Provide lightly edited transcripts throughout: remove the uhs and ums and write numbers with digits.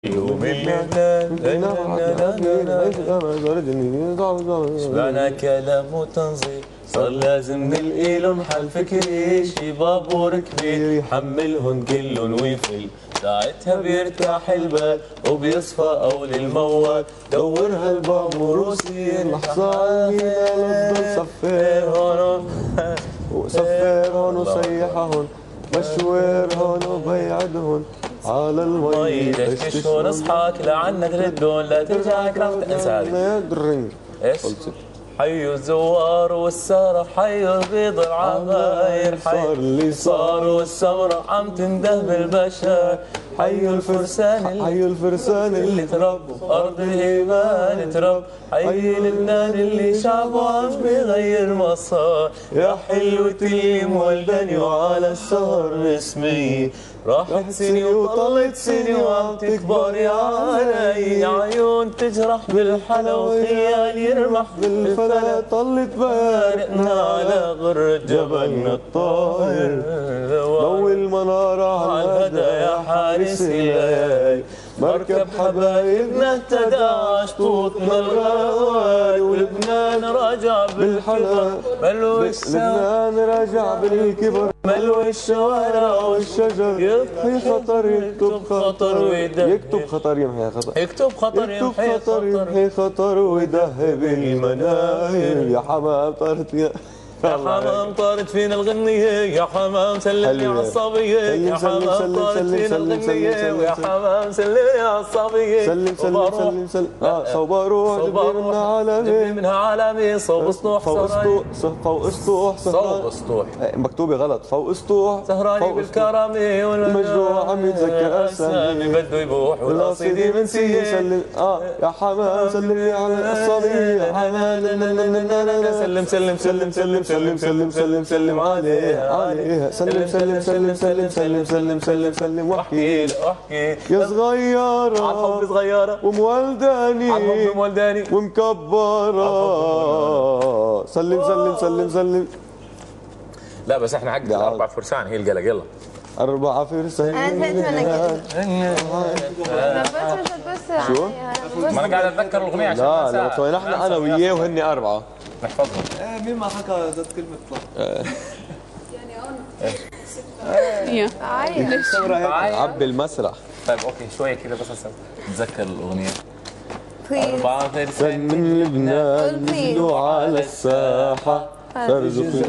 سمعنا كلام وتنظير صار لازم نلقي لهم حل فكري، شباب وركبي يحملهن كلن ويفل، ساعتها بيرتاح البال وبيصفى أول الموال، دور هالبامور وصير لحظة المينا صفر هون وصفر هون وصيحهن مشوار هون وبيعدهن على المي دشتشون اصحاك لعنك ردون لا ترجع كرهت انسى هذه ايش؟ حيوا الزوار والسارة حيوا البيض العماير حيوا اللي صار والسمرة عم تنده بالبشر حيوا الفرسان اللي تربوا أرض الإيمان ترب حي لبنان اللي شعبه عم بيغير مسار يا حلوة اللي مولداني وعلى السهر اسمي راحت سني وطلت سني وعم تكبري علي عيون تجرح بالحلا وخيال يرمح بالفلا طلت بارقنا على غر جبلنا الطاهر ضوي المنارة على الهدى يا حارس الليالي مركب حبايبنا اهتدى عشطوطنا الغوالي ولبنان راجع بالحلا لبنان راجع بالكبر ملو الشوارع والشجر يضحي خطر يكتب خطر ويدهب يكتب خطر يمحي خطر يكتب خطر يمحي خطر ويدهب المناير يا حمام طرت يا حمام طارت فينا الغنية يا حمام سلمني على الصبية يا حمام طارت فينا الغنية ويا حمام سلمني على الصبية سلم صوب روح دبي منها عالمي صوب اسطوح فوق اسطوح صوب اسطوح مكتوبة غلط فوق اسطوح سهراني بالكرامي والمجروح عم يتذكر اسامي بده يبوح والقصيدة منسية سلم يا حمام سلمني على الصبية يا حمام سلم سلم سلم سلم سلم سلم سلم سلم عليها سلم سلم سلم سلم سلم سلم سلم سلم واحكي يا صغيرة عالحب صغيرة ومولداني عالحب مولداني ومكبرة سلم سلم سلم سلم لا بس احنا عقد 4 فرسان هي القلق يلا 4 فرسان انا زهقت منك بس شو؟ ما انا قاعد اتذكر الاغنيه عشان ما لا لما سوينا احنا وياه وهن 4 نحفظهم مين ما حكى ذات كلمة يعني عبي المسرح طيب اوكي شويه كذا بس اتذكر الاغنيه 4 فرسان من لبنان نزلوا على الساحة فرزوا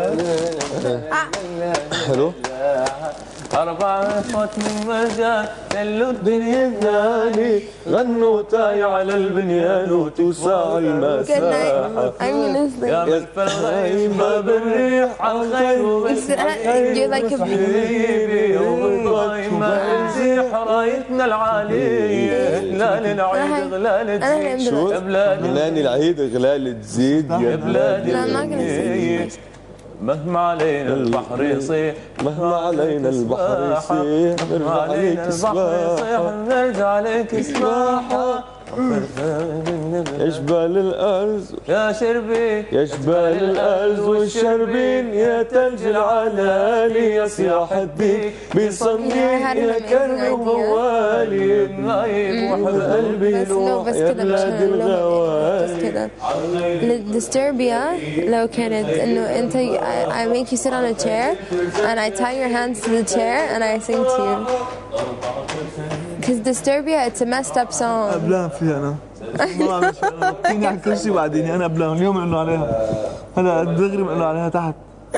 حلو 4 إخوة من مجال دلوا الدنيا بناني غنوا تاي على البنيان وتوسع المساحة يا ملفى الغيم باب الريح على الخير حبيبي وبالضايم ما نزيح رايتنا العالية هلال العيد غلال تزيد شو؟ هلال العيد غلال تزيد يا بلادي مهما علينا البحر يصيح مهما علينا البحر يصيح مهما علينا البحر يصيح نرجع عليك سباحة يا جبال الأرز يا شربي يا جبال الأرز والشربين يا تلج العلالي يا صياح الديك بصنديق يا كرم وموالي نايم وحد قلبي روح يا بلاد الغوالي Disturbia لو كانت انه انت I make you sit on a chair and I tie your hands to the chair and I sing to you. Because Disturbia it's a messed up song. قبلان فيها انا ما بعمل شيء انا بطيني على كل شيء بعدين انا قبلان اليوم انه عليها هلا دغري انه عليها تحت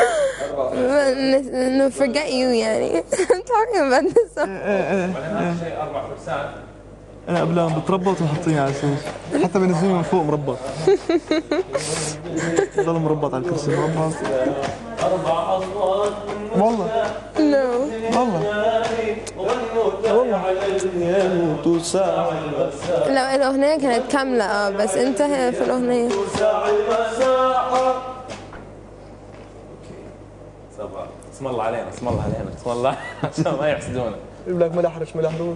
انه forget you يعني. I'm talking about this song. شيء 4 فرسان انا قبلان بتربط وحطيني على السوس حتى بنزلني من فوق مربط ضل مربط على الكرسي مربط 4 أصوات والله No. والله لو الأغنية كانت كاملة بس انتهى في الأغنية. اسم الله علينا اسم الله علينا اسم الله عشان ما يحسدونا يقول لك ملحرش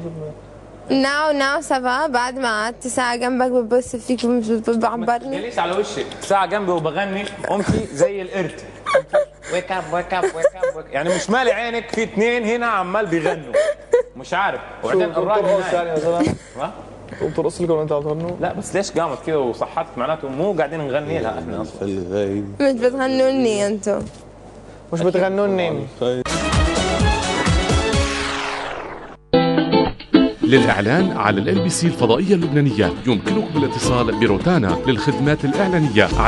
now سافا بعد ما قعدت ساعة جنبك ببص فيك بعبرني. ليش على وشك ساعة جنبي وبغني قمتي زي القرد ويك اب ويك اب ويك اب يعني مش مالي عينك في 2 هنا عمال بيغنوا مش عارف. وبعدين الراجل ترقص نايم. يعني يا زلمه؟ ها؟ ترقص لكم وانت عم تغنوا؟ لا بس ليش قامت كذا وصحتك؟ معناته مو قاعدين نغني لها احنا اصلا. الغيب مش بتغنوني انتو. مش بتغنوني. للإعلان على ال LBC الفضائية اللبنانية يمكنكم الاتصال بروتانا للخدمات الإعلانية